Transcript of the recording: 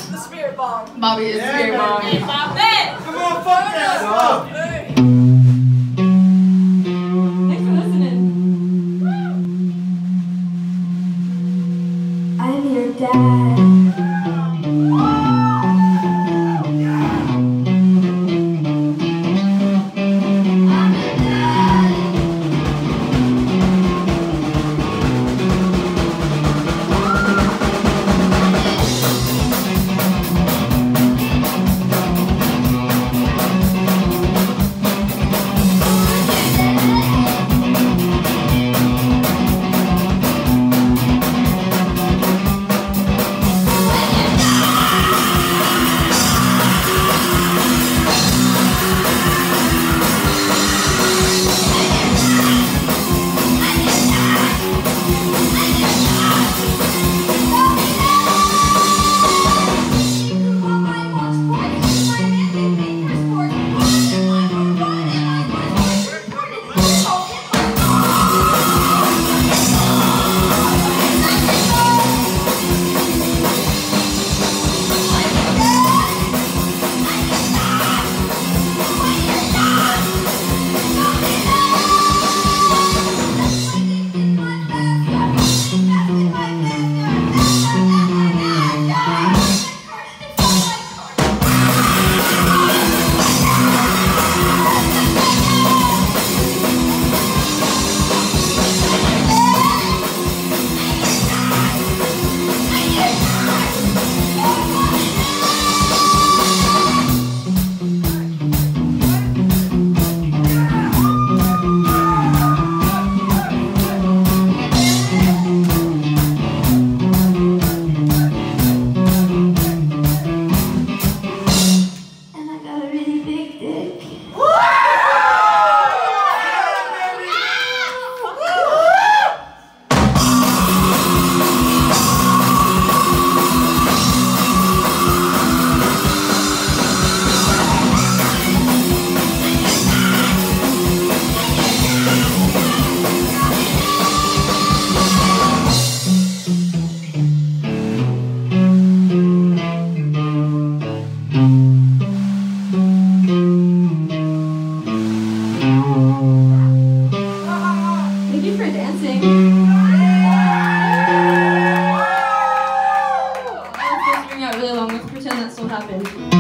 The spirit bomb. Bobby is spirit bomb. Hey, Bobby! Come on, fuck that stuff. Hey. Thanks for listening. I'm your dad. Thank you for dancing. I was supposed to bring out really long. Let's pretend that still happened.